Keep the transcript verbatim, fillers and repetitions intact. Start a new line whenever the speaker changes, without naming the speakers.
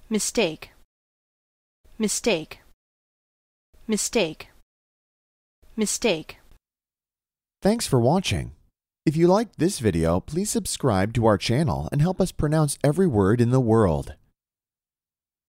mistake, mistake, mistake, mistake.
Thanks for watching. If you liked this video, please subscribe to our channel and help us pronounce every word in the world.